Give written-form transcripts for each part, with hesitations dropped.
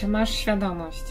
Czy masz świadomość?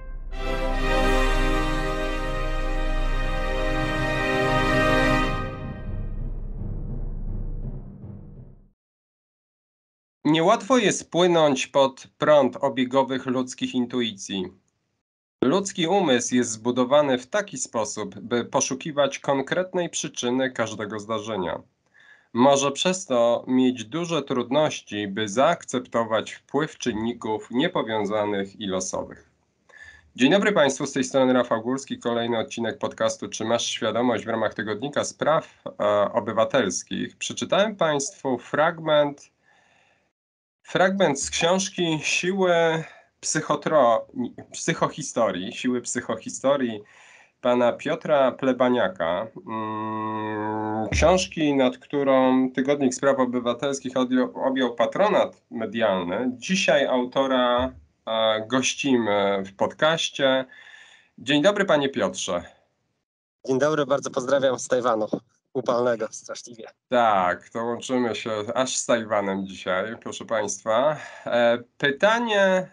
Niełatwo jest płynąć pod prąd obiegowych ludzkich intuicji. Ludzki umysł jest zbudowany w taki sposób, by poszukiwać konkretnej przyczyny każdego zdarzenia. Może przez to mieć duże trudności, by zaakceptować wpływ czynników niepowiązanych i losowych. Dzień dobry Państwu, z tej strony Rafał Górski, kolejny odcinek podcastu Czy masz świadomość w ramach Tygodnika Spraw Obywatelskich. Przeczytałem Państwu fragment z książki Siły psychohistorii pana Piotra Plebaniaka. Książki, nad którą Tygodnik Spraw Obywatelskich objął patronat medialny. Dzisiaj autora gościmy w podcaście. Dzień dobry, panie Piotrze. Dzień dobry, bardzo pozdrawiam z Tajwanu. Upalnego straszliwie. Tak, to łączymy się aż z Tajwanem dzisiaj, proszę państwa. Pytanie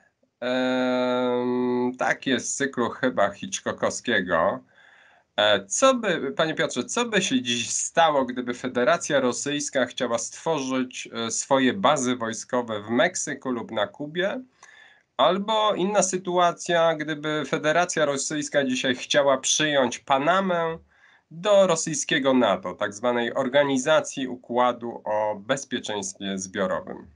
takie z cyklu chyba Hitchcockowskiego. Panie Piotrze, co by się dziś stało, gdyby Federacja Rosyjska chciała stworzyć swoje bazy wojskowe w Meksyku lub na Kubie? Albo inna sytuacja, gdyby Federacja Rosyjska dzisiaj chciała przyjąć Panamę do rosyjskiego NATO, tak zwanej Organizacji Układu o Bezpieczeństwie Zbiorowym.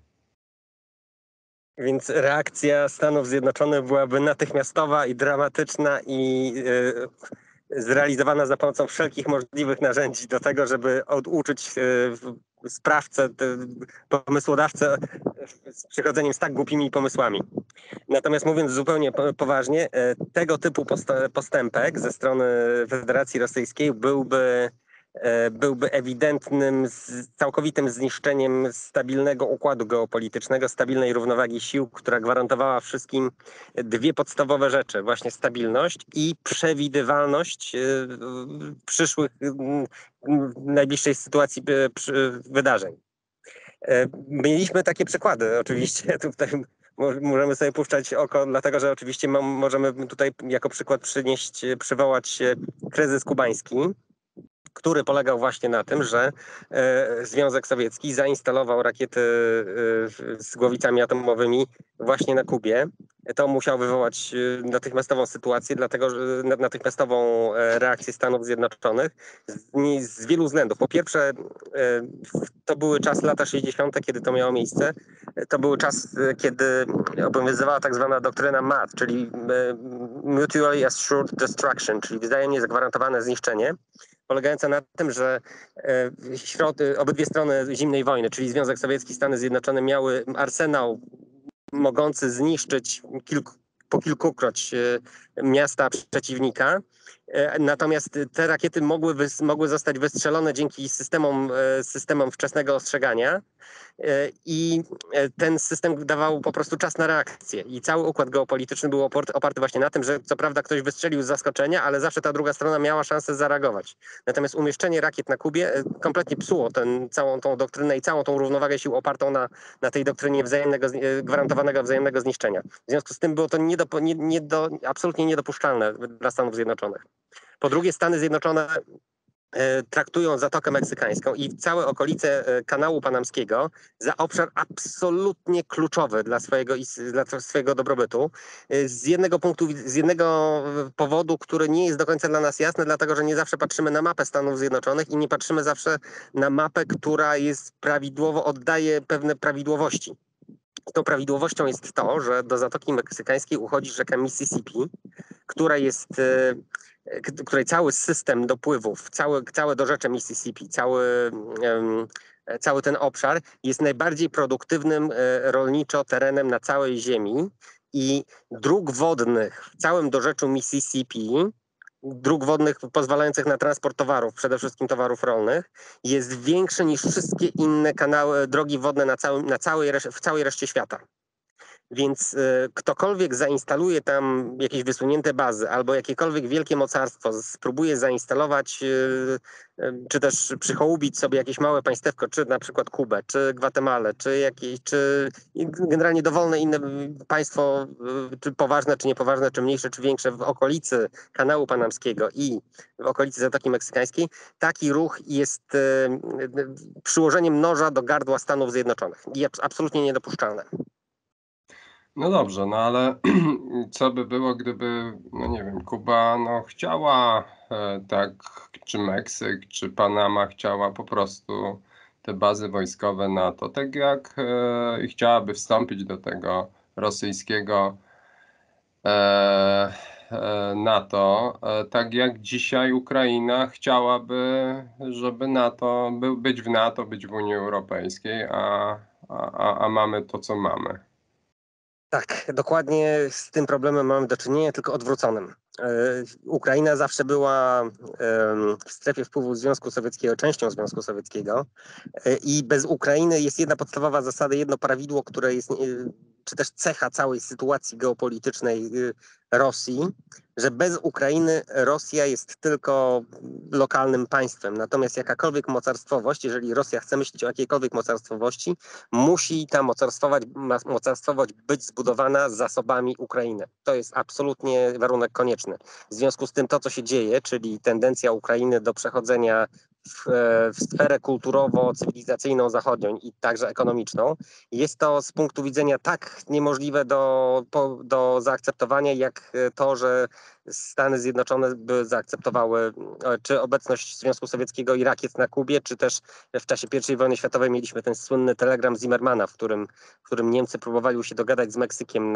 Więc reakcja Stanów Zjednoczonych byłaby natychmiastowa i dramatyczna i zrealizowana za pomocą wszelkich możliwych narzędzi do tego, żeby oduczyć sprawcę, pomysłodawcę z przychodzeniem z tak głupimi pomysłami. Natomiast mówiąc zupełnie poważnie, tego typu postępek ze strony Federacji Rosyjskiej byłby ewidentnym, całkowitym zniszczeniem stabilnego układu geopolitycznego, stabilnej równowagi sił, która gwarantowała wszystkim dwie podstawowe rzeczy. Właśnie stabilność i przewidywalność przyszłych, najbliższej sytuacji wydarzeń. Mieliśmy takie przykłady oczywiście. Tutaj możemy sobie puszczać oko, dlatego że oczywiście możemy tutaj jako przykład przywołać kryzys kubański, który polegał właśnie na tym, że Związek Sowiecki zainstalował rakiety z głowicami atomowymi właśnie na Kubie. To musiało wywołać natychmiastową sytuację, dlatego że natychmiastową reakcję Stanów Zjednoczonych z wielu względów. Po pierwsze, to były czas lata 60., kiedy to miało miejsce. To był czas, kiedy obowiązywała tak zwana doktryna MAD, czyli Mutually Assured Destruction, czyli wzajemnie zagwarantowane zniszczenie, polegająca na tym, że obydwie strony zimnej wojny, czyli Związek Sowiecki i Stany Zjednoczone, miały arsenał mogący zniszczyć po kilkukroć miasta przeciwnika. Natomiast te rakiety mogły zostać wystrzelone dzięki systemom wczesnego ostrzegania i ten system dawał po prostu czas na reakcję. I cały układ geopolityczny był oparty właśnie na tym, że co prawda ktoś wystrzelił z zaskoczenia, ale zawsze ta druga strona miała szansę zareagować. Natomiast umieszczenie rakiet na Kubie kompletnie psuło całą tą doktrynę i całą tą równowagę sił opartą na tej doktrynie gwarantowanego wzajemnego zniszczenia. W związku z tym było to absolutnie niedopuszczalne dla Stanów Zjednoczonych. Po drugie, Stany Zjednoczone traktują Zatokę Meksykańską i całe okolice kanału panamskiego za obszar absolutnie kluczowy dla swojego dobrobytu. Z jednego powodu, który nie jest do końca dla nas jasny, dlatego że nie zawsze patrzymy na mapę Stanów Zjednoczonych i nie patrzymy zawsze na mapę, która oddaje pewne prawidłowości. Tą prawidłowością jest to, że do Zatoki Meksykańskiej uchodzi rzeka Mississippi, której cały system dopływów, całe dorzecze Mississippi, cały ten obszar jest najbardziej produktywnym rolniczo terenem na całej Ziemi i dróg wodnych w całym dorzeczu Mississippi, dróg wodnych pozwalających na transport towarów, przede wszystkim towarów rolnych, jest większy niż wszystkie inne drogi wodne w całej reszcie świata. Więc ktokolwiek zainstaluje tam jakieś wysunięte bazy albo jakiekolwiek wielkie mocarstwo spróbuje zainstalować czy też przychołubić sobie jakieś małe państewko, czy na przykład Kubę, czy Gwatemalę, czy generalnie dowolne inne państwo, czy poważne, czy niepoważne, czy mniejsze, czy większe w okolicy kanału panamskiego i w okolicy Zatoki Meksykańskiej, taki ruch jest przyłożeniem noża do gardła Stanów Zjednoczonych i absolutnie niedopuszczalne. No dobrze, no ale co by było, gdyby, no nie wiem, Kuba chciała, tak, czy Meksyk, czy Panama chciała po prostu te bazy wojskowe NATO, tak jak i chciałaby wstąpić do tego rosyjskiego NATO, tak jak dzisiaj Ukraina chciałaby, żeby być w NATO, być w Unii Europejskiej, a mamy to, co mamy. Tak, dokładnie z tym problemem mamy do czynienia, tylko odwróconym. Ukraina zawsze była w strefie wpływu Związku Sowieckiego, częścią Związku Sowieckiego i bez Ukrainy jest jedna podstawowa zasada, jedno prawidło, które jest, czy też cecha całej sytuacji geopolitycznej Rosji, że bez Ukrainy Rosja jest tylko lokalnym państwem. Natomiast jakakolwiek mocarstwowość, jeżeli Rosja chce myśleć o jakiejkolwiek mocarstwowości, musi ta mocarstwowość być zbudowana zasobami Ukrainy. To jest absolutnie warunek konieczny. W związku z tym to, co się dzieje, czyli tendencja Ukrainy do przechodzenia w sferę kulturowo-cywilizacyjną zachodnią i także ekonomiczną, jest to z punktu widzenia tak niemożliwe do zaakceptowania, jak to, że Stany Zjednoczone by zaakceptowały czy obecność Związku Sowieckiego i rakiet na Kubie, czy też w czasie I wojny światowej mieliśmy ten słynny telegram Zimmermana, w którym Niemcy próbowali się dogadać z Meksykiem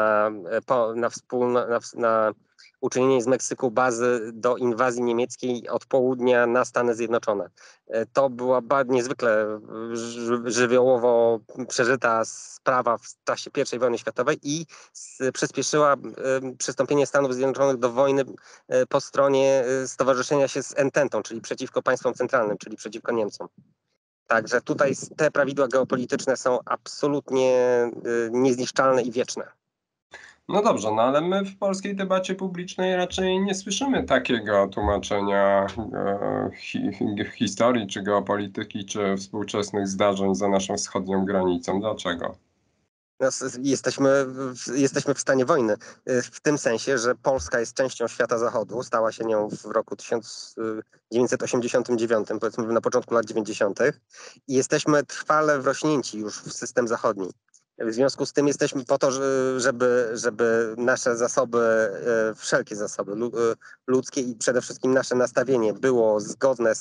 na uczynienie z Meksyku bazy do inwazji niemieckiej od południa na Stany Zjednoczone. To była niezwykle żywiołowo przeżyta sprawa w czasie I wojny światowej i przyspieszyła przystąpienie Stanów Zjednoczonych do wojny po stronie stowarzyszenia się z Ententą, czyli przeciwko państwom centralnym, czyli przeciwko Niemcom. Także tutaj te prawidła geopolityczne są absolutnie niezniszczalne i wieczne. No dobrze, no ale my w polskiej debacie publicznej raczej nie słyszymy takiego tłumaczenia historii, czy geopolityki, czy współczesnych zdarzeń za naszą wschodnią granicą. Dlaczego? Jesteśmy w stanie wojny, w tym sensie, że Polska jest częścią świata zachodu, stała się nią w roku 1989, powiedzmy na początku lat 90. i jesteśmy trwale wrośnięci już w system zachodni. W związku z tym jesteśmy po to, żeby nasze zasoby, wszelkie zasoby ludzkie i przede wszystkim nasze nastawienie było zgodne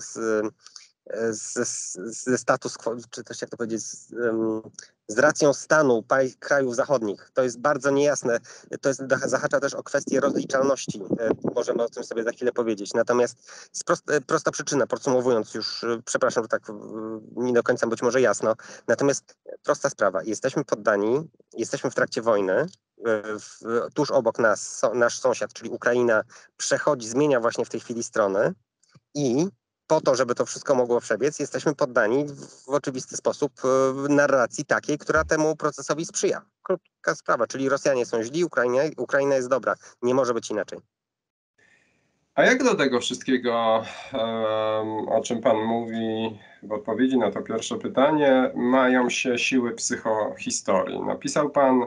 ze status quo, czy też jak to powiedzieć, z racją stanu krajów zachodnich. To jest bardzo niejasne. To zahacza też o kwestię rozliczalności. Możemy o tym sobie za chwilę powiedzieć. Natomiast prosta przyczyna, podsumowując już, przepraszam, że tak nie do końca być może jasno. Natomiast prosta sprawa. Jesteśmy poddani, jesteśmy w trakcie wojny. Tuż obok nas nasz sąsiad, czyli Ukraina, zmienia właśnie w tej chwili strony i po to, żeby to wszystko mogło przebiec, jesteśmy poddani w oczywisty sposób narracji takiej, która temu procesowi sprzyja. Krótka sprawa, czyli Rosjanie są źli, Ukraina jest dobra. Nie może być inaczej. A jak do tego wszystkiego, o czym Pan mówi w odpowiedzi na to pierwsze pytanie, mają się siły psychohistorii? Napisał Pan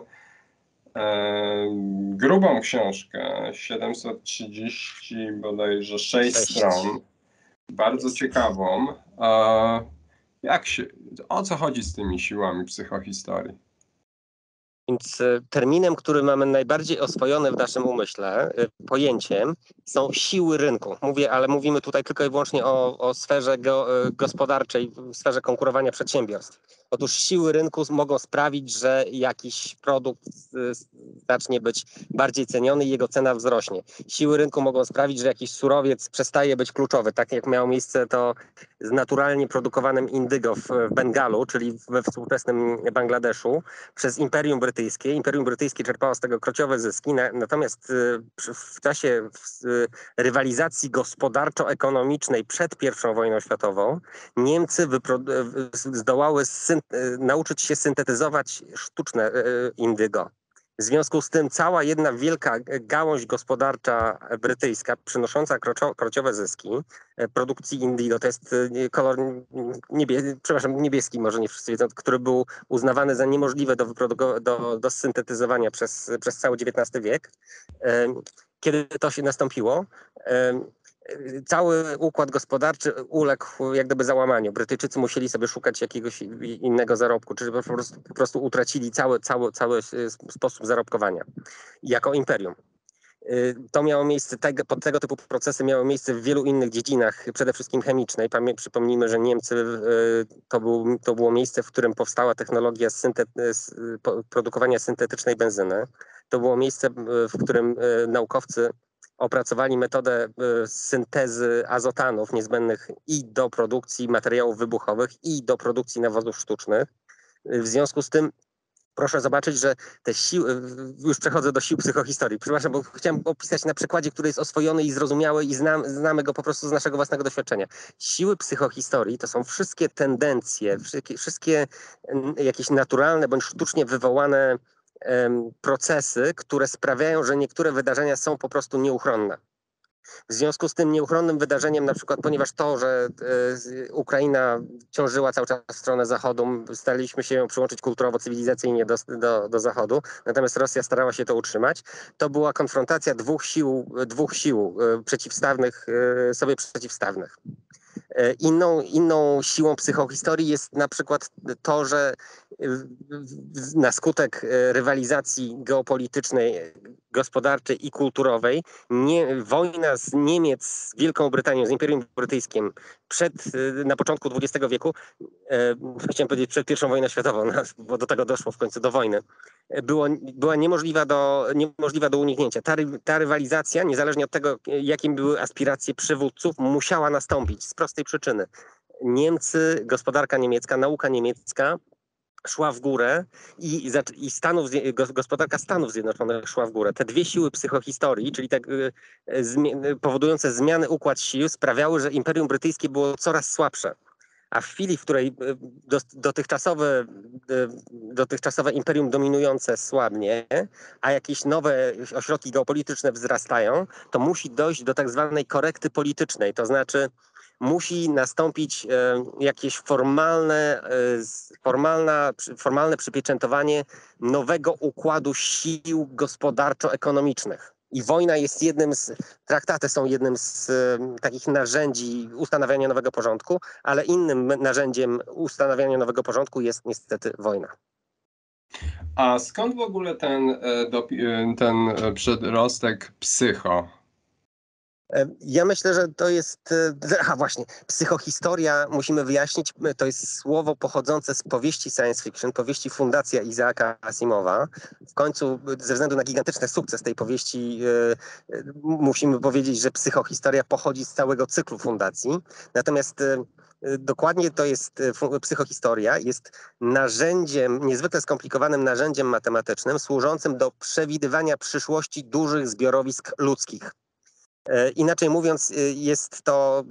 grubą książkę, 730 bodajże 6 stron, bardzo ciekawą. O co chodzi z tymi siłami psychohistorii? Więc terminem, który mamy najbardziej oswojony w naszym umyśle, pojęciem, są siły rynku. Ale mówimy tutaj tylko i wyłącznie o sferze gospodarczej, w sferze konkurowania przedsiębiorstw. Otóż siły rynku mogą sprawić, że jakiś produkt zacznie być bardziej ceniony i jego cena wzrośnie. Siły rynku mogą sprawić, że jakiś surowiec przestaje być kluczowy, tak jak miało miejsce to z naturalnie produkowanym indygo w Bengalu, czyli we współczesnym Bangladeszu, przez Imperium Brytyjskie. Imperium Brytyjskie czerpało z tego krociowe zyski, natomiast w czasie rywalizacji gospodarczo-ekonomicznej przed I wojną światową Niemcy zdołały nauczyć się syntetyzować sztuczne indygo. W związku z tym cała jedna wielka gałąź gospodarcza brytyjska, przynosząca krociowe zyski produkcji indygo, to jest kolor niebieski, może nie wszyscy wiedzą, który był uznawany za niemożliwe do syntetyzowania przez cały XIX wiek. Kiedy to się nastąpiło, cały układ gospodarczy uległ jak gdyby załamaniu. Brytyjczycy musieli sobie szukać jakiegoś innego zarobku, czyli po prostu utracili cały sposób zarobkowania jako imperium. To miało miejsce, tego typu procesy miały miejsce w wielu innych dziedzinach, przede wszystkim chemicznej. Przypomnijmy, że Niemcy to było miejsce, w którym powstała technologia produkowania syntetycznej benzyny. To było miejsce, w którym naukowcy opracowali metodę syntezy azotanów niezbędnych i do produkcji materiałów wybuchowych, i do produkcji nawozów sztucznych. W związku z tym proszę zobaczyć, że te siły, już przechodzę do sił psychohistorii, przepraszam, bo chciałem opisać na przykładzie, który jest oswojony i zrozumiały i znamy go po prostu z naszego własnego doświadczenia. Siły psychohistorii to są wszystkie tendencje, wszystkie jakieś naturalne bądź sztucznie wywołane procesy, które sprawiają, że niektóre wydarzenia są po prostu nieuchronne. W związku z tym nieuchronnym wydarzeniem, na przykład, ponieważ to, że Ukraina ciążyła cały czas w stronę Zachodu, staraliśmy się ją przyłączyć kulturowo, cywilizacyjnie do Zachodu, natomiast Rosja starała się to utrzymać, to była konfrontacja dwóch sił przeciwstawnych, sobie przeciwstawnych. Inną siłą psychohistorii jest na przykład to, że na skutek rywalizacji geopolitycznej, gospodarczej i kulturowej wojna z Niemiec z Wielką Brytanią, z Imperium Brytyjskim na początku XX wieku, chciałem powiedzieć przed I wojną światową, bo do tego doszło w końcu, do wojny, była niemożliwa do uniknięcia. Ta rywalizacja, niezależnie od tego, jakie były aspiracje przywódców, musiała nastąpić z prostej przyczyny. Niemcy, gospodarka niemiecka, nauka niemiecka szła w górę i gospodarka Stanów Zjednoczonych szła w górę. Te dwie siły psychohistorii, czyli powodujące zmiany układ sił, sprawiały, że Imperium Brytyjskie było coraz słabsze. A w chwili, w której dotychczasowe imperium dominujące słabnie, a jakieś nowe ośrodki geopolityczne wzrastają, to musi dojść do tak zwanej korekty politycznej, to znaczy musi nastąpić jakieś formalne przypieczętowanie nowego układu sił gospodarczo-ekonomicznych. I wojna jest traktaty są jednym z takich narzędzi ustanawiania nowego porządku, ale innym narzędziem ustanawiania nowego porządku jest niestety wojna. A skąd w ogóle ten przedrostek psycho? Ja myślę, że to jest, właśnie, psychohistoria, musimy wyjaśnić, to jest słowo pochodzące z powieści science fiction, powieści Fundacja Isaaca Asimowa. W końcu, ze względu na gigantyczny sukces tej powieści, musimy powiedzieć, że psychohistoria pochodzi z całego cyklu Fundacji. Natomiast dokładnie to jest, psychohistoria jest narzędziem, niezwykle skomplikowanym narzędziem matematycznym, służącym do przewidywania przyszłości dużych zbiorowisk ludzkich. Inaczej mówiąc, jest to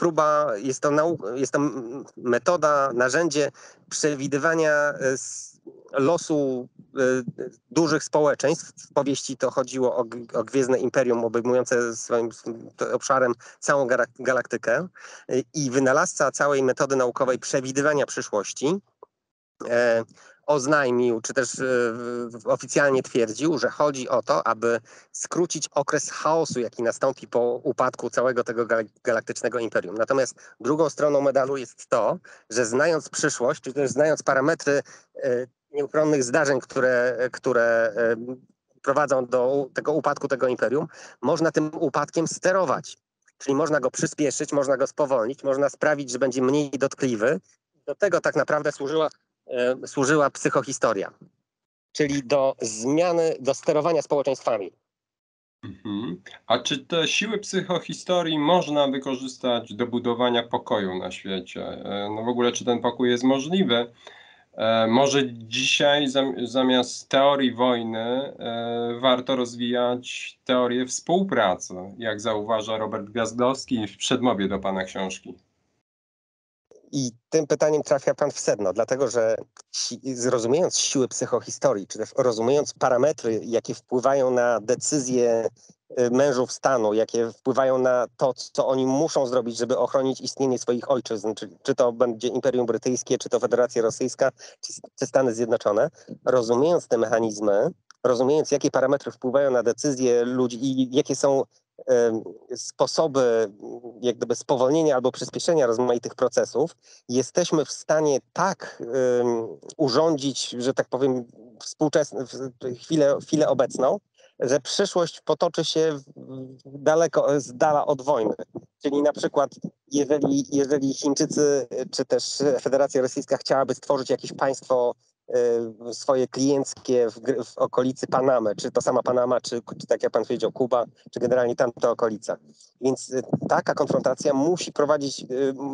metoda, narzędzie przewidywania losu dużych społeczeństw. W powieści to chodziło o Gwiezdne Imperium obejmujące swoim obszarem całą galaktykę i wynalazca całej metody naukowej przewidywania przyszłości oznajmił, czy też oficjalnie twierdził, że chodzi o to, aby skrócić okres chaosu, jaki nastąpi po upadku całego tego galaktycznego imperium. Natomiast drugą stroną medalu jest to, że znając przyszłość, czy też znając parametry nieuchronnych zdarzeń, które prowadzą do tego upadku tego imperium, można tym upadkiem sterować. Czyli można go przyspieszyć, można go spowolnić, można sprawić, że będzie mniej dotkliwy. Do tego tak naprawdę służyła psychohistoria, czyli do zmiany, do sterowania społeczeństwami. Mhm. A czy te siły psychohistorii można wykorzystać do budowania pokoju na świecie? No w ogóle, czy ten pokój jest możliwy? Może dzisiaj zamiast teorii wojny warto rozwijać teorię współpracy, jak zauważa Robert Gwiazdowski w przedmowie do pana książki? I tym pytaniem trafia pan w sedno, dlatego że rozumiejąc siły psychohistorii, czy też rozumiejąc parametry, jakie wpływają na decyzje mężów stanu, jakie wpływają na to, co oni muszą zrobić, żeby ochronić istnienie swoich ojczyzn, czy to będzie Imperium Brytyjskie, czy to Federacja Rosyjska, czy Stany Zjednoczone, rozumiejąc te mechanizmy, rozumiejąc, jakie parametry wpływają na decyzje ludzi i jakie są sposoby jak gdyby spowolnienia albo przyspieszenia rozmaitych procesów, jesteśmy w stanie tak urządzić, że tak powiem, chwilę obecną, że przyszłość potoczy się daleko z dala od wojny. Czyli na przykład jeżeli Chińczycy czy też Federacja Rosyjska chciałaby stworzyć jakieś państwo swoje klienckie w okolicy Panamy, czy to sama Panama, czy tak jak pan powiedział, Kuba, czy generalnie tamta okolica. Więc taka konfrontacja musi prowadzić,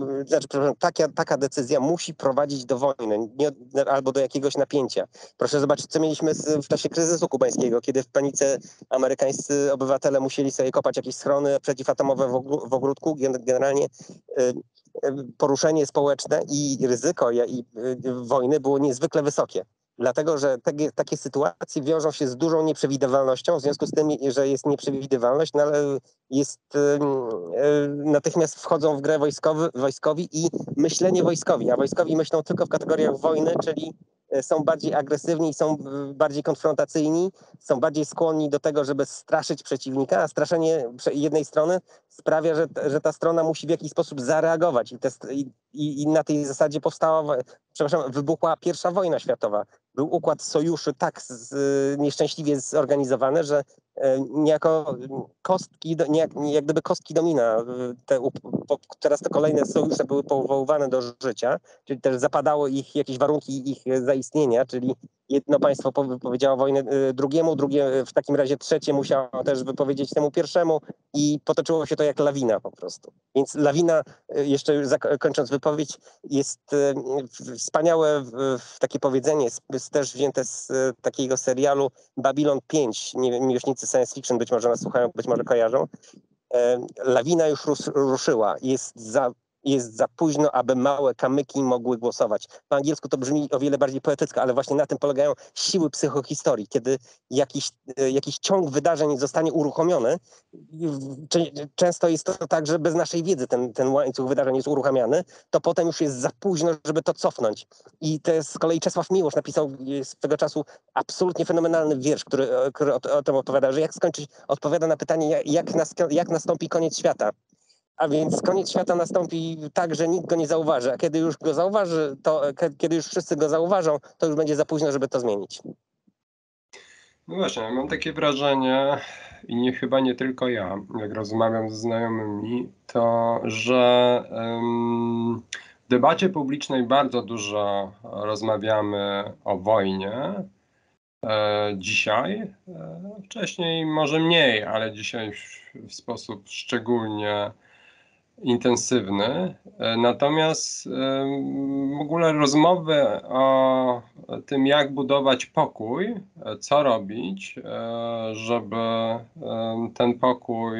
taka decyzja musi prowadzić do wojny albo do jakiegoś napięcia. Proszę zobaczyć, co mieliśmy w czasie kryzysu kubańskiego, kiedy w panice amerykańscy obywatele musieli sobie kopać jakieś schrony przeciwatomowe w ogródku. Generalnie poruszenie społeczne i ryzyko wojny było niezwykle wysokie. Dlatego, że takie sytuacje wiążą się z dużą nieprzewidywalnością, w związku z tym, że jest nieprzewidywalność, no ale natychmiast wchodzą w grę wojskowi i myślenie wojskowi, a wojskowi myślą tylko w kategoriach wojny, czyli są bardziej agresywni, są bardziej konfrontacyjni, są bardziej skłonni do tego, żeby straszyć przeciwnika, a straszenie jednej strony sprawia, że ta strona musi w jakiś sposób zareagować i na tej zasadzie wybuchła I wojna światowa. Był układ sojuszy tak nieszczęśliwie zorganizowany, że niejako jak gdyby kostki domina, teraz te kolejne sojusze były powoływane do życia, czyli też zapadało ich jakieś warunki ich zaistnienia, czyli jedno państwo wypowiedziało wojnę drugiemu, drugie w takim razie trzecie musiało też wypowiedzieć temu pierwszemu i potoczyło się to jak lawina po prostu. Więc lawina, jeszcze kończąc wypowiedź, jest wspaniałe takie powiedzenie, też wzięte z takiego serialu Babylon 5, miłośnicy science fiction być może nas słuchają, być może kojarzą. Lawina już ruszyła, jest za późno, aby małe kamyki mogły głosować. Po angielsku to brzmi o wiele bardziej poetycko, ale właśnie na tym polegają siły psychohistorii. Kiedy jakiś ciąg wydarzeń zostanie uruchomiony, często jest to tak, że bez naszej wiedzy ten łańcuch wydarzeń jest uruchamiany, to potem już jest za późno, żeby to cofnąć. I to jest z kolei Czesław Miłosz napisał swego czasu absolutnie fenomenalny wiersz, który o tym opowiada, że odpowiada na pytanie, jak nastąpi koniec świata. A więc koniec świata nastąpi tak, że nikt go nie zauważy, a kiedy już go zauważy, kiedy już wszyscy go zauważą, to już będzie za późno, żeby to zmienić. No właśnie, mam takie wrażenie, i chyba nie tylko ja, jak rozmawiam ze znajomymi, to że w debacie publicznej bardzo dużo rozmawiamy o wojnie dzisiaj. Wcześniej może mniej, ale dzisiaj w sposób szczególnie intensywny. Natomiast w ogóle rozmowy o tym, jak budować pokój, co robić, żeby ten pokój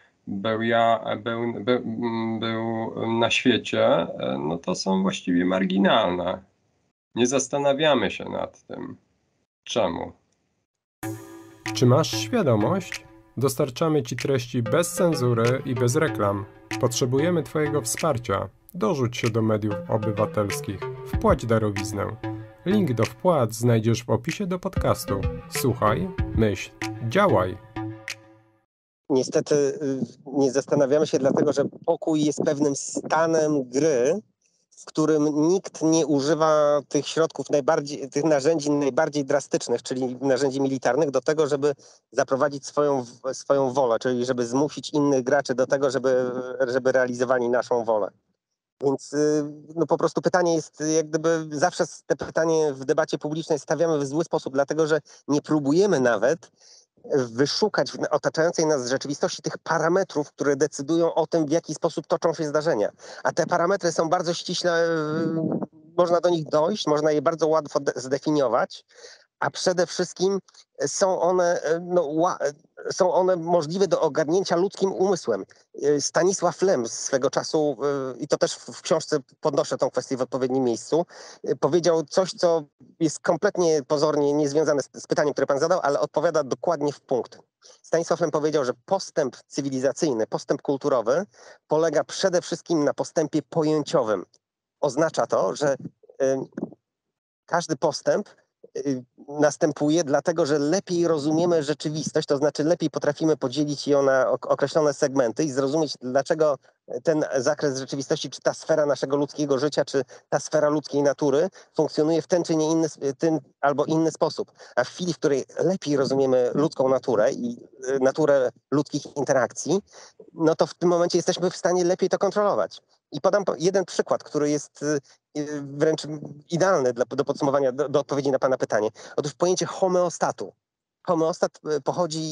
był na świecie, no to są właściwie marginalne. Nie zastanawiamy się nad tym. Czemu? Czy masz świadomość? Dostarczamy Ci treści bez cenzury i bez reklam. Potrzebujemy Twojego wsparcia. Dorzuć się do mediów obywatelskich. Wpłać darowiznę. Link do wpłat znajdziesz w opisie do podcastu. Słuchaj, myśl, działaj. Niestety nie zastanawiamy się, dlatego że pokój jest pewnym stanem gry, w którym nikt nie używa tych środków tych narzędzi najbardziej drastycznych, czyli narzędzi militarnych, do tego, żeby zaprowadzić swoją wolę, czyli żeby zmusić innych graczy do tego, żeby realizowali naszą wolę. Więc no po prostu pytanie jest, jak gdyby zawsze te pytanie w debacie publicznej stawiamy w zły sposób, dlatego że nie próbujemy nawet wyszukać w otaczającej nas rzeczywistości tych parametrów, które decydują o tym, w jaki sposób toczą się zdarzenia. A te parametry są bardzo ściśle, można do nich dojść, można je bardzo łatwo zdefiniować, a przede wszystkim są one możliwe do ogarnięcia ludzkim umysłem. Stanisław Lem swego czasu, i to też w książce podnoszę tą kwestię w odpowiednim miejscu, powiedział coś, co jest kompletnie pozornie niezwiązane z pytaniem, które pan zadał, ale odpowiada dokładnie w punkt. Stanisław Lem powiedział, że postęp cywilizacyjny, postęp kulturowy polega przede wszystkim na postępie pojęciowym. Oznacza to, że każdy postęp następuje dlatego, że lepiej rozumiemy rzeczywistość, to znaczy lepiej potrafimy podzielić ją na określone segmenty i zrozumieć, dlaczego ten zakres rzeczywistości, czy ta sfera naszego ludzkiego życia, czy ta sfera ludzkiej natury funkcjonuje w ten czy nie inny, ten albo inny sposób. A w chwili, w której lepiej rozumiemy ludzką naturę i naturę ludzkich interakcji, no to w tym momencie jesteśmy w stanie lepiej to kontrolować. I podam jeden przykład, który jest wręcz idealny do podsumowania, do odpowiedzi na pana pytanie. Otóż pojęcie homeostatu. Homeostat pochodzi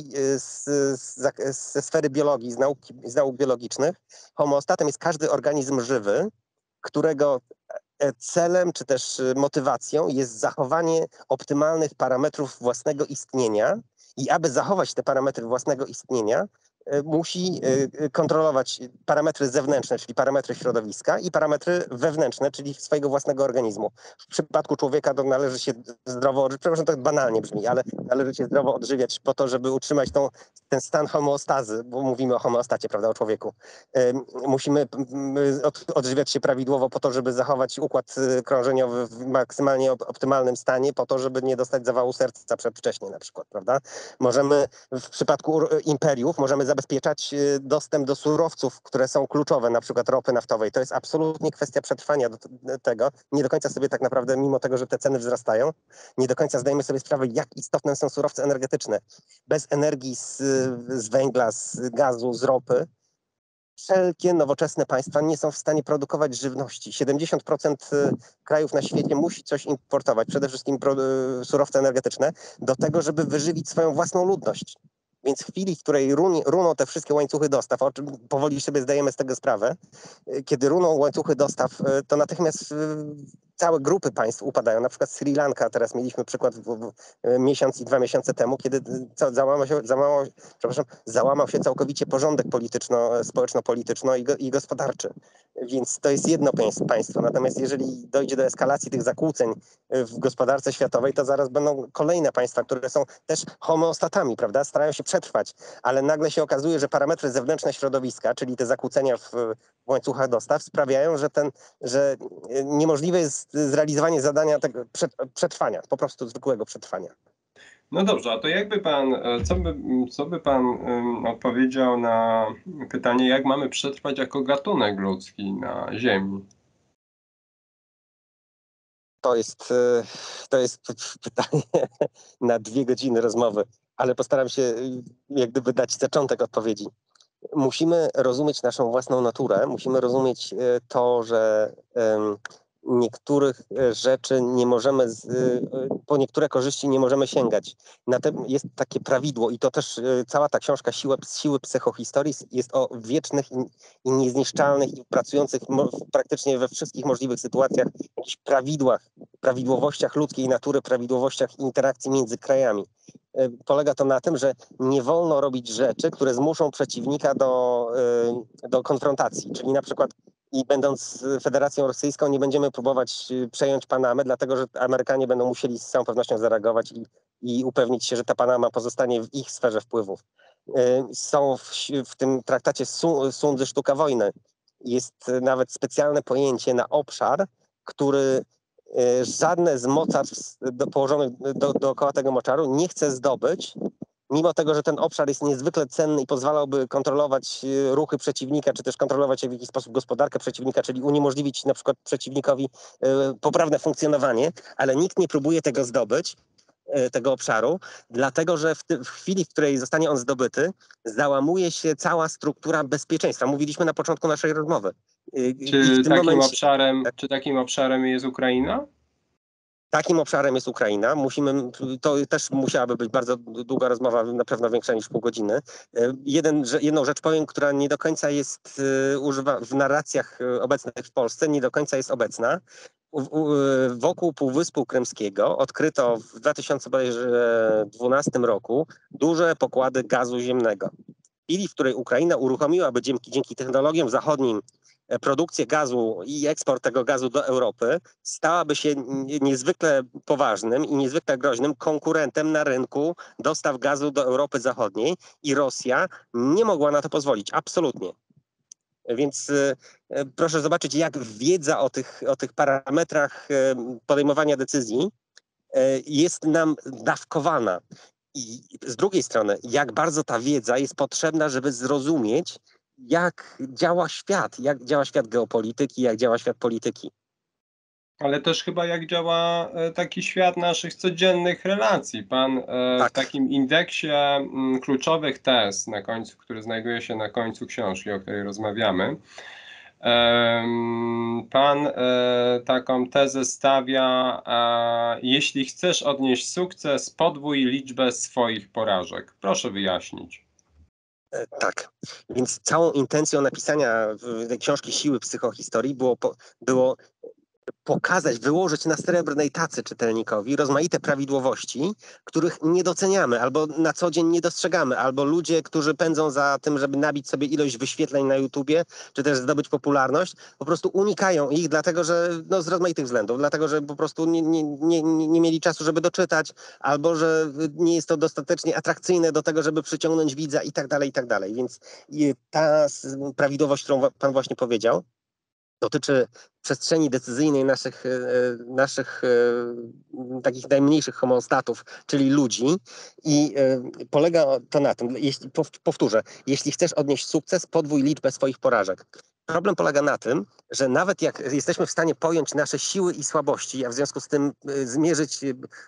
ze sfery biologii, z nauk biologicznych. Homeostatem jest każdy organizm żywy, którego celem czy też motywacją jest zachowanie optymalnych parametrów własnego istnienia i aby zachować te parametry własnego istnienia, musi kontrolować parametry zewnętrzne, czyli parametry środowiska i parametry wewnętrzne, czyli swojego własnego organizmu. W przypadku człowieka to należy się zdrowo, przepraszam, to należy się ale należy się zdrowo odżywiać po to, żeby utrzymać ten stan homeostazy, bo mówimy o homeostacie, prawda, o człowieku. Musimy odżywiać się prawidłowo po to, żeby zachować układ krążeniowy w maksymalnie optymalnym stanie, po to, żeby nie dostać zawału serca przedwcześnie na przykład, prawda? W przypadku imperiów możemy zabezpieczać dostęp do surowców, które są kluczowe, na przykład ropy naftowej. To jest absolutnie kwestia przetrwania do tego. Nie do końca sobie tak naprawdę, mimo tego, że te ceny wzrastają, nie do końca zdajemy sobie sprawę, jak istotne są surowce energetyczne. Bez energii z węgla, z gazu, z ropy, wszelkie nowoczesne państwa nie są w stanie produkować żywności. 70% krajów na świecie musi coś importować, przede wszystkim surowce energetyczne, do tego, żeby wyżywić swoją własną ludność. Więc w chwili, w której runą te wszystkie łańcuchy dostaw, o czym powoli sobie zdajemy z tego sprawę, kiedy runą łańcuchy dostaw, to natychmiast całe grupy państw upadają. Na przykład Sri Lanka, teraz mieliśmy przykład miesiąc i 2 miesiące temu, kiedy załamał się całkowicie porządek społeczno-polityczno i gospodarczy. Więc to jest jedno państwo. Natomiast jeżeli dojdzie do eskalacji tych zakłóceń w gospodarce światowej, to zaraz będą kolejne państwa, które są też homeostatami, prawda? Starają się przetrwać, ale nagle się okazuje, że parametry zewnętrzne środowiska, czyli te zakłócenia w łańcuchach dostaw sprawiają, że niemożliwe jest zrealizowanie zadania tego przetrwania, po prostu zwykłego przetrwania. No dobrze, a to co by pan odpowiedział na pytanie, jak mamy przetrwać jako gatunek ludzki na Ziemi? To jest pytanie na 2 godziny rozmowy, ale postaram się jak gdyby dać zaczątek odpowiedzi. Musimy rozumieć naszą własną naturę, musimy rozumieć to, że niektórych rzeczy nie możemy, po niektóre korzyści nie możemy sięgać. Na tym jest takie prawidło i to też cała ta książka Siły psychohistorii jest o wiecznych i niezniszczalnych i pracujących praktycznie we wszystkich możliwych sytuacjach, jakichś prawidłowościach ludzkiej natury, prawidłowościach interakcji między krajami. Polega to na tym, że nie wolno robić rzeczy, które zmuszą przeciwnika do konfrontacji. Czyli na przykład będąc Federacją Rosyjską nie będziemy próbować przejąć Panamy, dlatego że Amerykanie będą musieli z całą pewnością zareagować i upewnić się, że ta Panama pozostanie w ich sferze wpływów. Są w tym traktacie Sundzy Sztuka Wojny. Jest nawet specjalne pojęcie na obszar, który żadne z mocarstw położonych dookoła tego obszaru nie chce zdobyć, mimo tego, że ten obszar jest niezwykle cenny i pozwalałby kontrolować ruchy przeciwnika, czy też kontrolować w jakiś sposób gospodarkę przeciwnika, czyli uniemożliwić na przykład przeciwnikowi poprawne funkcjonowanie, ale nikt nie próbuje tego zdobyć, tego obszaru, dlatego że w chwili, w której zostanie on zdobyty, załamuje się cała struktura bezpieczeństwa. Mówiliśmy na początku naszej rozmowy. Czy takim obszarem jest Ukraina? Takim obszarem jest Ukraina. To też musiałaby być bardzo długa rozmowa, na pewno większa niż pół godziny. Jedną rzecz powiem, która nie do końca jest w narracjach obecnych w Polsce, nie do końca jest obecna. wokół Półwyspu Krymskiego odkryto w 2012 roku duże pokłady gazu ziemnego. W chwili, w której Ukraina uruchomiłaby dzięki technologiom zachodnim produkcję gazu i eksport tego gazu do Europy, stałaby się niezwykle poważnym i niezwykle groźnym konkurentem na rynku dostaw gazu do Europy Zachodniej i Rosja nie mogła na to pozwolić, absolutnie. Więc proszę zobaczyć, jak wiedza o tych parametrach podejmowania decyzji jest nam dawkowana. I z drugiej strony, jak bardzo ta wiedza jest potrzebna, żeby zrozumieć, jak działa świat geopolityki, jak działa świat polityki. Ale też chyba jak działa taki świat naszych codziennych relacji. Pan w takim indeksie kluczowych tez na końcu, który znajduje się na końcu książki, o której rozmawiamy, pan taką tezę stawia: jeśli chcesz odnieść sukces, podwój liczbę swoich porażek. Proszę wyjaśnić. Tak, więc całą intencją napisania tej książki Siły psychohistorii było pokazać, wyłożyć na srebrnej tacy czytelnikowi rozmaite prawidłowości, których nie doceniamy albo na co dzień nie dostrzegamy, albo ludzie, którzy pędzą za tym, żeby nabić sobie ilość wyświetleń na YouTubie, czy też zdobyć popularność, po prostu unikają ich, dlatego że z rozmaitych względów, dlatego że po prostu nie mieli czasu, żeby doczytać, albo że nie jest to dostatecznie atrakcyjne do tego, żeby przyciągnąć widza i tak dalej, i tak dalej. Więc ta prawidłowość, którą pan właśnie powiedział, dotyczy przestrzeni decyzyjnej naszych takich najmniejszych homostatów, czyli ludzi, i polega to na tym, powtórzę, jeśli chcesz odnieść sukces, podwój liczbę swoich porażek. Problem polega na tym, że nawet jak jesteśmy w stanie pojąć nasze siły i słabości, a w związku z tym zmierzyć,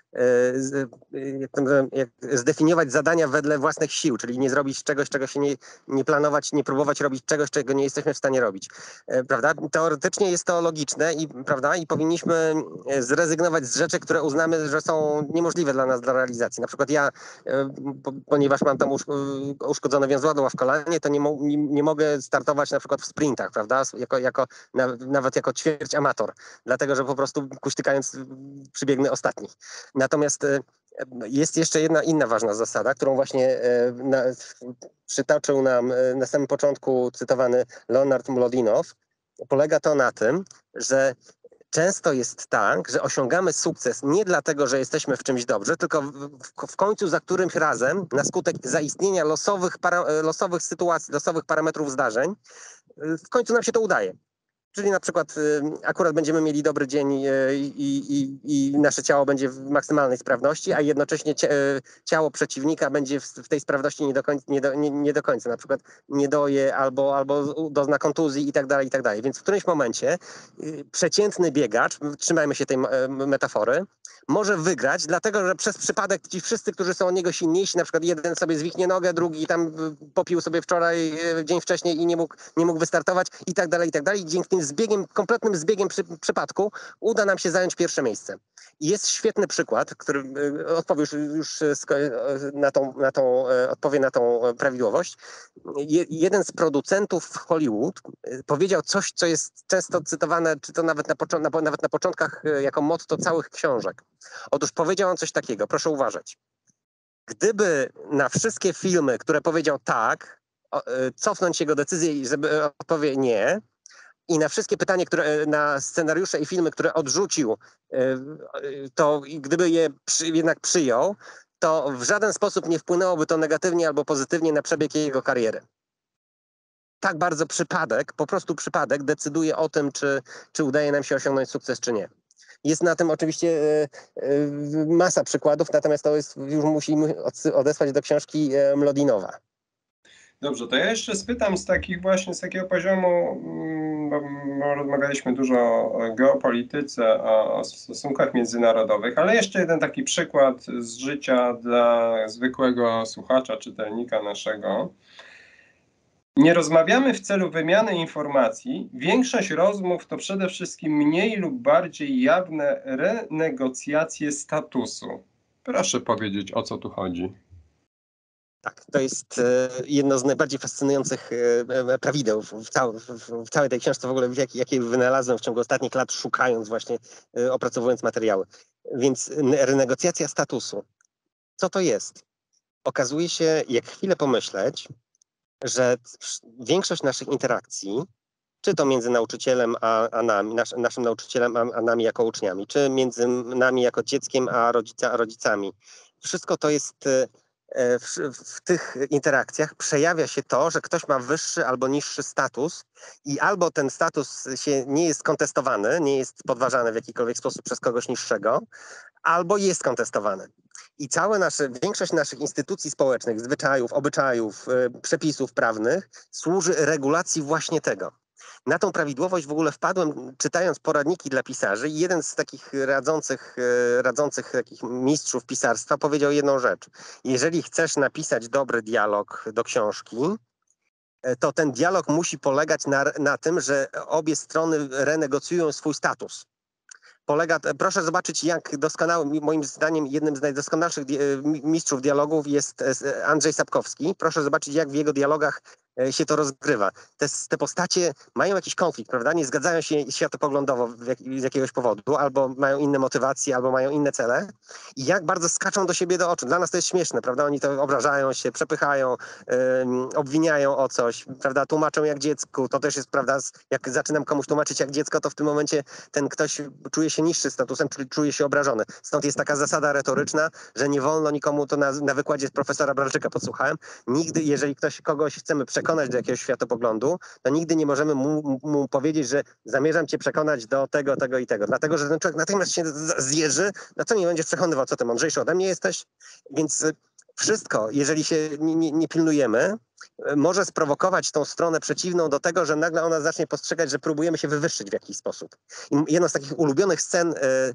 zdefiniować zadania wedle własnych sił, czyli nie zrobić czegoś, czego się nie planować, nie próbować robić czegoś, czego nie jesteśmy w stanie robić. Prawda? Teoretycznie jest to logiczne i powinniśmy zrezygnować z rzeczy, które uznamy, że są niemożliwe dla nas do realizacji. Na przykład ja, ponieważ mam tam uszkodzone węzłodła w kolanie, to nie mogę startować na przykład w sprintach, prawda? Nawet jako ćwierć amator, dlatego że po prostu kuśtykając przybiegnę ostatni. Natomiast jest jeszcze jedna inna ważna zasada, którą właśnie przytoczył nam na samym początku cytowany Leonard Mlodinow. Polega to na tym, że często jest tak, że osiągamy sukces nie dlatego, że jesteśmy w czymś dobrzy, tylko w końcu za którymś razem, na skutek zaistnienia losowych sytuacji, losowych parametrów zdarzeń, w końcu nam się to udaje. Czyli na przykład akurat będziemy mieli dobry dzień i nasze ciało będzie w maksymalnej sprawności, a jednocześnie ciało przeciwnika będzie w tej sprawności nie do końca. Na przykład nie doje albo dozna kontuzji i tak dalej, i tak dalej. Więc w którymś momencie przeciętny biegacz, trzymajmy się tej metafory, może wygrać, dlatego że przez przypadek ci wszyscy, którzy są od niego silniejsi, na przykład jeden sobie zwichnie nogę, drugi tam popił sobie wczoraj, dzień wcześniej i nie mógł wystartować i tak dalej, i tak dalej. Dzięki tym kompletnym zbiegiem przypadku uda nam się zająć pierwsze miejsce. I jest świetny przykład, który odpowie na tą prawidłowość. Jeden z producentów w Hollywood powiedział coś, co jest często cytowane, czy to nawet na początkach jako motto całych książek. Otóż powiedział on coś takiego, proszę uważać. Gdyby na wszystkie filmy, które powiedział tak, cofnąć jego decyzję, żeby odpowie nie, i na wszystkie pytania, na scenariusze i filmy, które odrzucił, to gdyby je jednak przyjął, to w żaden sposób nie wpłynęłoby to negatywnie albo pozytywnie na przebieg jego kariery. Tak bardzo po prostu przypadek decyduje o tym, czy udaje nam się osiągnąć sukces, czy nie. Jest na tym oczywiście masa przykładów, natomiast to już musimy odesłać do książki Mlodinowa. Dobrze, to ja jeszcze spytam z takiego poziomu, bo rozmawialiśmy dużo o geopolityce, o stosunkach międzynarodowych, ale jeszcze jeden taki przykład z życia dla zwykłego słuchacza, czytelnika naszego. Nie rozmawiamy w celu wymiany informacji. Większość rozmów to przede wszystkim mniej lub bardziej jawne renegocjacje statusu. Proszę powiedzieć, o co tu chodzi. Tak, to jest jedno z najbardziej fascynujących prawideł w całej tej książce w ogóle, jakie wynalazłem w ciągu ostatnich lat, szukając właśnie, opracowując materiały. Więc renegocjacja statusu. Co to jest? Okazuje się, jak chwilę pomyśleć, że większość naszych interakcji, czy to między nauczycielem a nami, naszym nauczycielem a nami jako uczniami, czy między nami jako dzieckiem a rodzicami, wszystko to jest w tych interakcjach przejawia się to, że ktoś ma wyższy albo niższy status i albo ten status nie jest kontestowany, nie jest podważany w jakikolwiek sposób przez kogoś niższego, albo jest kontestowany. I większość naszych instytucji społecznych, zwyczajów, obyczajów, przepisów prawnych służy regulacji właśnie tego. Na tą prawidłowość w ogóle wpadłem, czytając poradniki dla pisarzy, i jeden z takich radzących takich mistrzów pisarstwa powiedział jedną rzecz. Jeżeli chcesz napisać dobry dialog do książki, to ten dialog musi polegać na tym, że obie strony renegocjują swój status. Proszę zobaczyć, jak doskonały, moim zdaniem jednym z najdoskonalszych mistrzów dialogów jest Andrzej Sapkowski. Proszę zobaczyć, jak w jego dialogach się to rozgrywa. Te postacie mają jakiś konflikt, prawda? Nie zgadzają się światopoglądowo z jakiegoś powodu, albo mają inne motywacje, albo mają inne cele. I jak bardzo skaczą do siebie do oczu. Dla nas to jest śmieszne, prawda? Oni to obrażają się, przepychają, obwiniają o coś, prawda? Tłumaczą jak dziecku. To też jest, prawda? Jak zaczynam komuś tłumaczyć jak dziecko, to w tym momencie ten ktoś czuje się niższy statusem, czyli czuje się obrażony. Stąd jest taka zasada retoryczna, że nie wolno nikomu, to na wykładzie profesora Bralczyka podsłuchałem, nigdy, jeżeli kogoś chcemy przekonać do jakiegoś światopoglądu, to nigdy nie możemy mu powiedzieć, że zamierzam cię przekonać do tego, tego i tego. Dlatego, że ten człowiek natychmiast się zjeży, no co nie będziesz przekonywał, co ty mądrzejszy ode mnie jesteś? Więc wszystko, jeżeli się nie pilnujemy, może sprowokować tą stronę przeciwną do tego, że nagle ona zacznie postrzegać, że próbujemy się wywyższyć w jakiś sposób. I jedną z takich ulubionych scen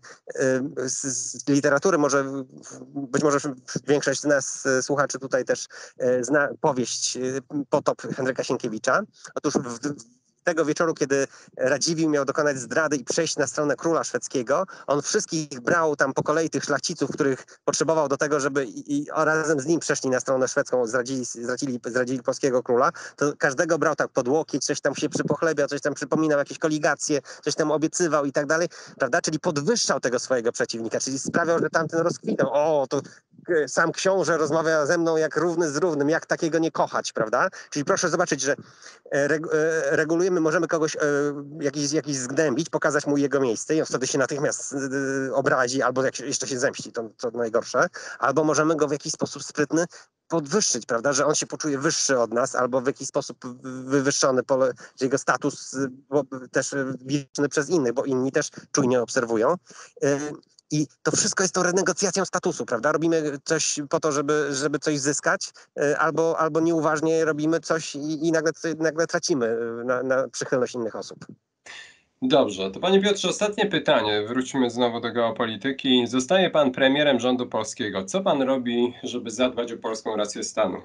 z literatury, być może większość z nas słuchaczy tutaj też zna powieść Potop Henryka Sienkiewicza. Otóż tego wieczoru, kiedy Radziwiłł miał dokonać zdrady i przejść na stronę króla szwedzkiego, on wszystkich brał tam po kolei tych szlachciców, których potrzebował do tego, żeby razem z nim przeszli na stronę szwedzką, zdradzili polskiego króla, to każdego brał tak pod łokieć, coś tam się przypochlebiał, coś tam przypominał, jakieś koligacje, coś tam obiecywał i tak dalej, prawda? Czyli podwyższał tego swojego przeciwnika, czyli sprawiał, że tamten rozkwitał. O, to sam książę rozmawia ze mną jak równy z równym, jak takiego nie kochać, prawda? Czyli proszę zobaczyć, że regulujemy, możemy kogoś jakiś zgnębić, pokazać mu jego miejsce i on wtedy się natychmiast obrazi albo jeszcze się zemści, to najgorsze, albo możemy go w jakiś sposób sprytny podwyższyć, prawda, że on się poczuje wyższy od nas albo w jakiś sposób wywyższony, że jego status też widoczny przez innych, bo inni też czujnie obserwują. I to wszystko jest tą renegocjacją statusu, prawda? Robimy coś po to, żeby coś zyskać, albo nieuważnie robimy coś i nagle tracimy na przychylność innych osób. Dobrze, to panie Piotrze, ostatnie pytanie. Wróćmy znowu do geopolityki. Zostaje pan premierem rządu polskiego. Co pan robi, żeby zadbać o polską rację stanu?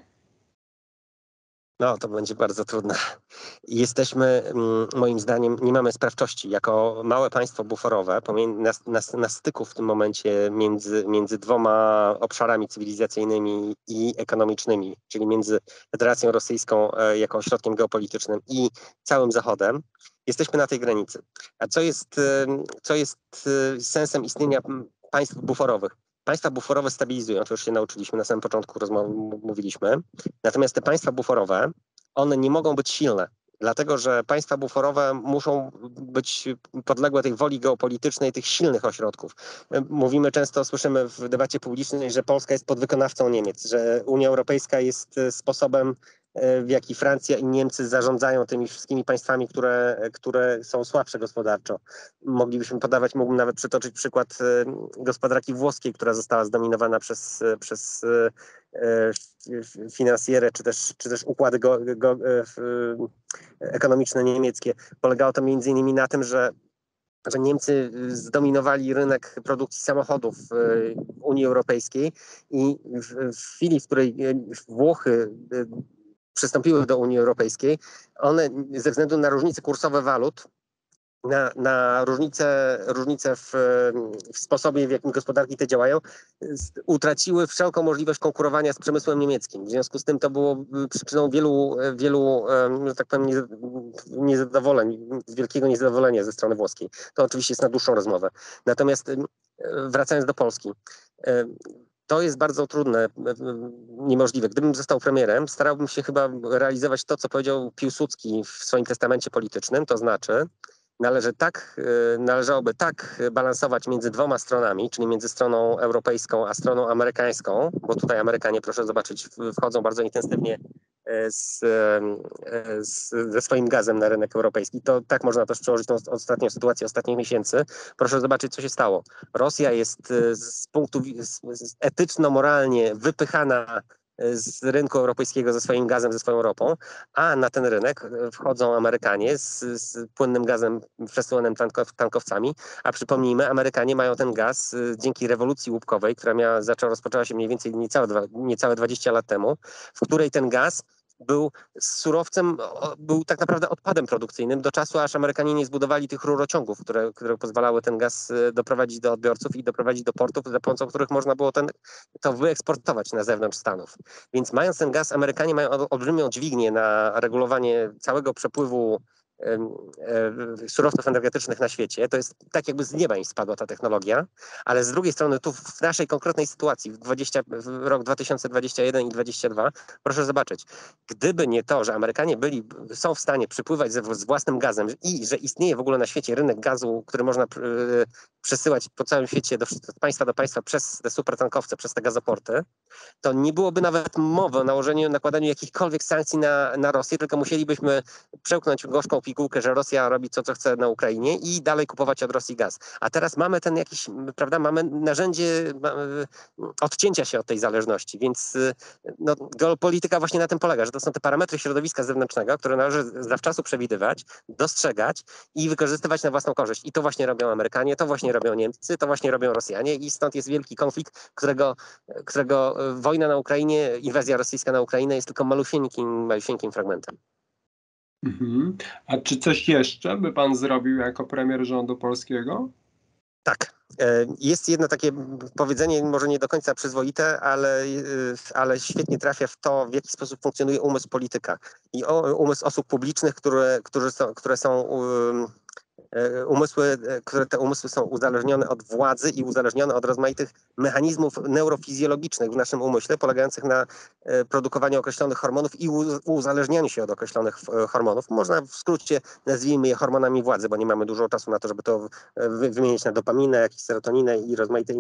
No, to będzie bardzo trudne. Jesteśmy, moim zdaniem, nie mamy sprawczości. Jako małe państwo buforowe, na styku w tym momencie między dwoma obszarami cywilizacyjnymi i ekonomicznymi, czyli między Federacją Rosyjską jako ośrodkiem geopolitycznym i całym Zachodem, jesteśmy na tej granicy. A co jest sensem istnienia państw buforowych? Państwa buforowe stabilizują, to już się nauczyliśmy, na samym początku rozmowy mówiliśmy. Natomiast te państwa buforowe, one nie mogą być silne, dlatego że państwa buforowe muszą być podległe tej woli geopolitycznej tych silnych ośrodków. Słyszymy w debacie publicznej, że Polska jest podwykonawcą Niemiec, że Unia Europejska jest sposobem, w jaki Francja i Niemcy zarządzają tymi wszystkimi państwami, które są słabsze gospodarczo. Mógłbym nawet przytoczyć przykład gospodarki włoskiej, która została zdominowana przez finansjerę, czy też układy ekonomiczne niemieckie. Polegało to między innymi na tym, że Niemcy zdominowali rynek produkcji samochodów w Unii Europejskiej i w chwili, w której Włochy przystąpiły do Unii Europejskiej, one ze względu na różnice kursowe walut na różnice w sposobie, w jakim gospodarki te działają, utraciły wszelką możliwość konkurowania z przemysłem niemieckim. W związku z tym to było przyczyną wielu że tak powiem, niezadowoleń, wielkiego niezadowolenia ze strony włoskiej. To oczywiście jest na dłuższą rozmowę. Natomiast wracając do Polski. To jest bardzo trudne, niemożliwe. Gdybym został premierem, starałbym się chyba realizować to, co powiedział Piłsudski w swoim testamencie politycznym, to znaczy należałoby tak balansować między dwoma stronami, czyli między stroną europejską a stroną amerykańską, bo tutaj Amerykanie, proszę zobaczyć, wchodzą bardzo intensywnie ze swoim gazem na rynek europejski. To tak można też przełożyć tą ostatnią sytuację ostatnich miesięcy. Proszę zobaczyć, co się stało. Rosja jest etyczno-moralnie wypychana z rynku europejskiego ze swoim gazem, ze swoją ropą, a na ten rynek wchodzą Amerykanie z płynnym gazem przesyłanym tankowcami, a przypomnijmy, Amerykanie mają ten gaz dzięki rewolucji łupkowej, która rozpoczęła się mniej więcej niecałe 20 lat temu, w której ten gaz był surowcem, był tak naprawdę odpadem produkcyjnym do czasu, aż Amerykanie nie zbudowali tych rurociągów, które pozwalały ten gaz doprowadzić do odbiorców i doprowadzić do portów, za pomocą których można było to wyeksportować na zewnątrz Stanów. Więc mając ten gaz, Amerykanie mają olbrzymią dźwignię na regulowanie całego przepływu surowców energetycznych na świecie. To jest tak, jakby z nieba im spadła ta technologia, ale z drugiej strony tu w naszej konkretnej sytuacji, w rok 2021 i 2022, proszę zobaczyć, gdyby nie to, że Amerykanie są w stanie przypływać z własnym gazem i że istnieje w ogóle na świecie rynek gazu, który można przesyłać po całym świecie od państwa do państwa przez te supertankowce, przez te gazoporty, to nie byłoby nawet mowy o nakładaniu jakichkolwiek sankcji na Rosję, tylko musielibyśmy przełknąć gorzką pigułkę, że Rosja robi co chce na Ukrainie i dalej kupować od Rosji gaz. A teraz mamy prawda, mamy narzędzie odcięcia się od tej zależności, więc geopolityka właśnie na tym polega, że to są te parametry środowiska zewnętrznego, które należy zawczasu przewidywać, dostrzegać i wykorzystywać na własną korzyść. I to właśnie robią Amerykanie, to właśnie robią Niemcy, to właśnie robią Rosjanie i stąd jest wielki konflikt, którego wojna na Ukrainie, inwazja rosyjska na Ukrainę jest tylko malusieńkim fragmentem. Mhm. A czy coś jeszcze by pan zrobił jako premier rządu polskiego? Tak. Jest jedno takie powiedzenie, może nie do końca przyzwoite, ale świetnie trafia w to, w jaki sposób funkcjonuje umysł polityka i umysł osób publicznych, które są te umysły są uzależnione od władzy i uzależnione od rozmaitych mechanizmów neurofizjologicznych w naszym umyśle, polegających na produkowaniu określonych hormonów i uzależnianiu się od określonych hormonów. Można w skrócie nazwijmy je hormonami władzy, bo nie mamy dużo czasu na to, żeby to wymienić na dopaminę, jakieś serotoninę i rozmaite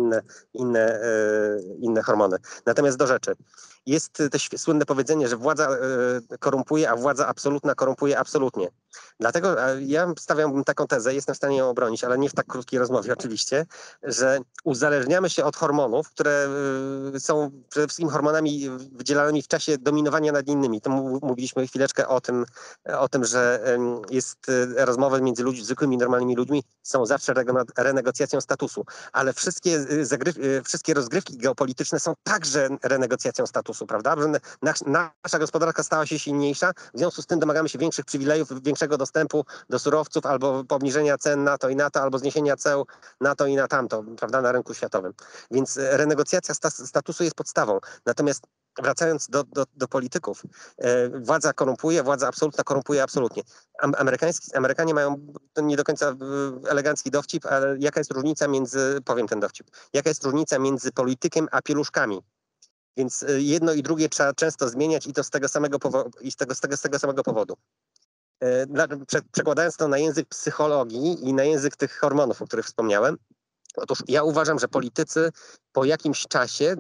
inne hormony. Natomiast do rzeczy. Jest też słynne powiedzenie, że władza korumpuje, a władza absolutna korumpuje absolutnie. Dlatego ja stawiałbym taką tezę, jestem w stanie ją obronić, ale nie w tak krótkiej rozmowie oczywiście, że uzależniamy się od hormonów, które są przede wszystkim hormonami wydzielanymi w czasie dominowania nad innymi. To mówiliśmy chwileczkę o tym, że jest rozmowy między zwykłymi, normalnymi ludźmi są zawsze renegocjacją statusu, ale wszystkie rozgrywki geopolityczne są także renegocjacją statusu, prawda? Że nasza gospodarka stała się silniejsza, w związku z tym domagamy się większych przywilejów, większego dostępu do surowców albo obniżenia cen na to i na to, albo zniesienia ceł na to i na tamto, prawda, na rynku światowym. Więc renegocjacja statusu jest podstawą. Natomiast wracając do polityków, władza korumpuje, władza absolutna korumpuje absolutnie. Amerykanie mają nie do końca elegancki dowcip, ale jaka jest różnica powiem ten dowcip, jaka jest różnica między politykiem a pieluszkami? Więc jedno i drugie trzeba często zmieniać i to z tego samego powodu. Przekładając to na język psychologii i na język tych hormonów, o których wspomniałem, otóż ja uważam, że politycy po jakimś czasie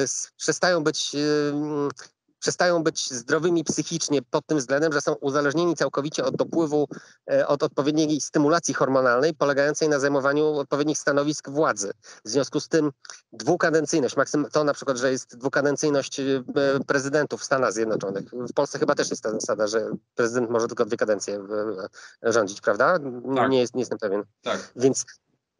przestają być zdrowymi psychicznie pod tym względem, że są uzależnieni całkowicie od dopływu, od odpowiedniej stymulacji hormonalnej polegającej na zajmowaniu odpowiednich stanowisk władzy. W związku z tym dwukadencyjność, to na przykład, że jest dwukadencyjność prezydentów w Stanach Zjednoczonych. W Polsce chyba też jest ta zasada, że prezydent może tylko 2 kadencje rządzić, prawda? Tak. Nie jestem pewien. Tak. Więc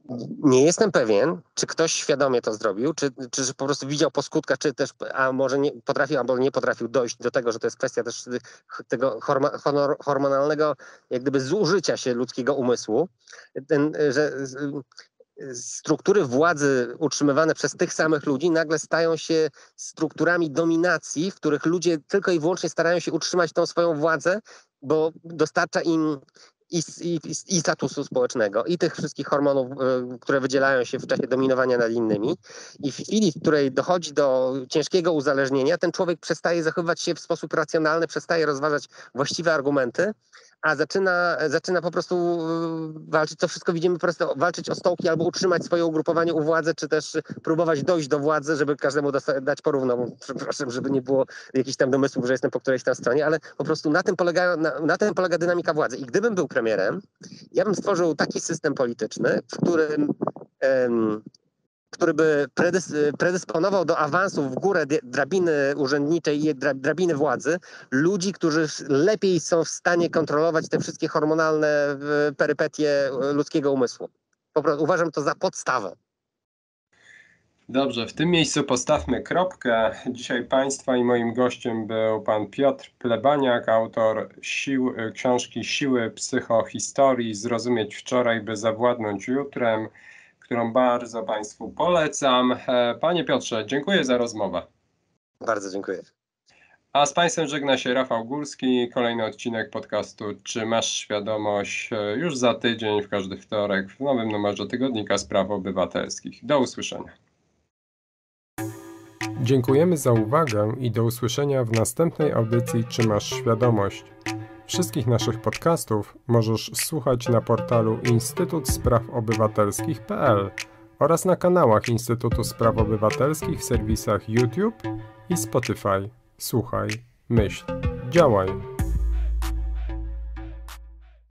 Nie jestem pewien, czy ktoś świadomie to zrobił, czy po prostu widział po skutkach, czy też, a może nie potrafił, albo nie potrafił dojść do tego, że to jest kwestia też tego hormonalnego jak gdyby zużycia się ludzkiego umysłu, że struktury władzy utrzymywane przez tych samych ludzi nagle stają się strukturami dominacji, w których ludzie tylko i wyłącznie starają się utrzymać tą swoją władzę, bo dostarcza im i statusu społecznego, i tych wszystkich hormonów, które wydzielają się w czasie dominowania nad innymi. I w chwili, w której dochodzi do ciężkiego uzależnienia, ten człowiek przestaje zachowywać się w sposób racjonalny, przestaje rozważać właściwe argumenty, a zaczyna po prostu walczyć, to wszystko widzimy, po prostu walczyć o stołki albo utrzymać swoje ugrupowanie u władzy, czy też próbować dojść do władzy, żeby każdemu dać porówno. Przepraszam, żeby nie było jakichś tam domysłów, że jestem po którejś tam stronie, ale po prostu na tym polega dynamika władzy. I gdybym był premierem, ja bym stworzył taki system polityczny, w którym który by predysponował do awansu w górę drabiny urzędniczej i drabiny władzy ludzi, którzy lepiej są w stanie kontrolować te wszystkie hormonalne perypetie ludzkiego umysłu. Po prostu uważam to za podstawę. Dobrze, w tym miejscu postawmy kropkę. Dzisiaj Państwa i moim gościem był pan Piotr Plebaniak, autor książki Siły psychohistorii, zrozumieć wczoraj, by zawładnąć jutrem, którą bardzo Państwu polecam. Panie Piotrze, dziękuję za rozmowę. Bardzo dziękuję. A z Państwem żegna się Rafał Górski. Kolejny odcinek podcastu Czy masz świadomość? Już za tydzień, w każdy wtorek, w nowym numerze Tygodnika Spraw Obywatelskich. Do usłyszenia. Dziękujemy za uwagę i do usłyszenia w następnej audycji Czy masz świadomość? Wszystkich naszych podcastów możesz słuchać na portalu instytutsprawoobywatelskich.pl oraz na kanałach Instytutu Spraw Obywatelskich w serwisach YouTube i Spotify. Słuchaj, myśl, działaj.